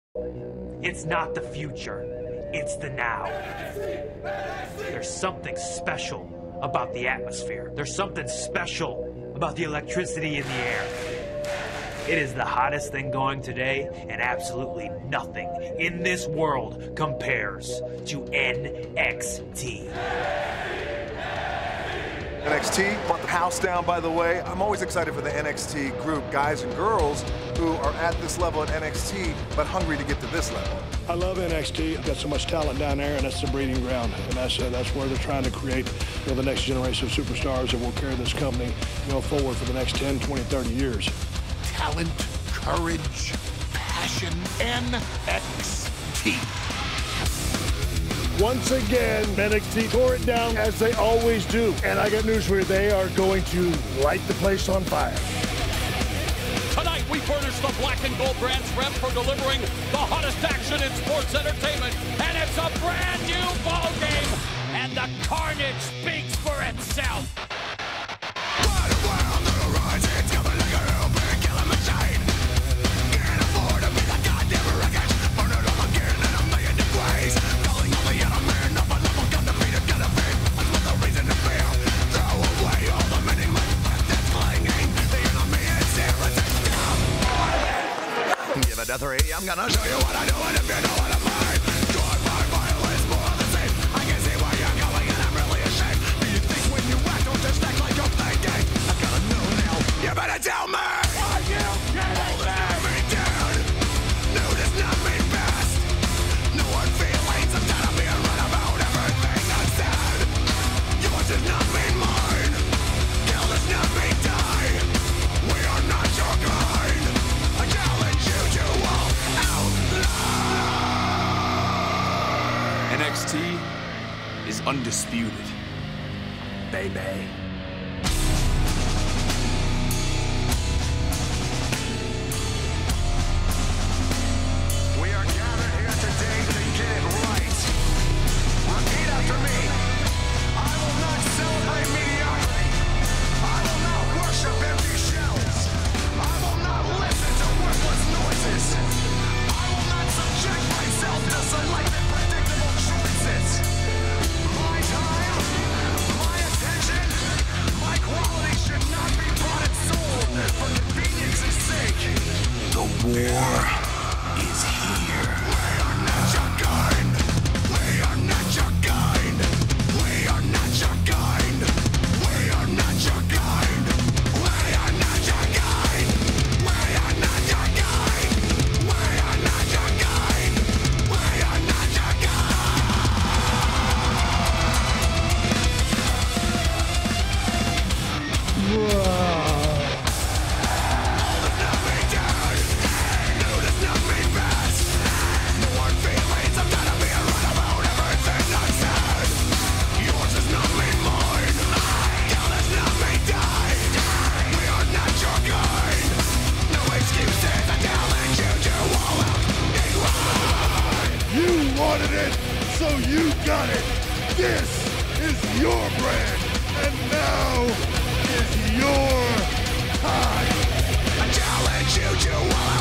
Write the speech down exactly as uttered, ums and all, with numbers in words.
It's not the future, it's the now. There's something special about the atmosphere. There's something special about the electricity in the air. It is the hottest thing going today, and absolutely nothing in this world compares to N X T. N X T brought the house down, by the way. I'm always excited for the N X T group, guys and girls who are at this level at N X T, but hungry to get to this level. I love N X T. Got so much talent down there, and that's the breeding ground. And that's uh, that's where they're trying to create, you know, the next generation of superstars that will carry this company, you know, forward for the next ten, twenty, thirty years. Talent, courage, passion, N X T. Once again, N X T tore it down as they always do. And I got news for you, they are going to light the place on fire. Tonight, we furnish the Black and Gold Brands rep for delivering the hottest action in sports entertainment. And it's a brand new ball game. And the carnage speaks for itself. Give it a three, I'm gonna show you what I do, and if you know what I mean, God, my violence, more of the same. I can see where you're going, and I'm really ashamed. Do you think when you act, don't just act like you're thinking? I gotta know now, you better tell me. Are you kidding me? Me down. No, does not mean best. No hard feelings, I'm tired of being right about everything I said. Yours does not mean mine. Kill does not mean die. We are not your kind. I challenge you to all outlaw. N X T is undisputed. Baby. We are gathered here today to get it right. Repeat after me. I will not celebrate mediocrity. I will not worship empty shells. I will not listen to worthless noises. I will not subject myself to selected predictable choices. My time, my attention, my quality should not be bought and sold for convenience's sake. The war is here. We are not your kind. We are not your kind. We are not your kind. We are not your kind. We are not your kind. We are not your kind. We are not your kind. We are not your You wanted it, so you got it. This is your brand, and now is your time. I challenge you to all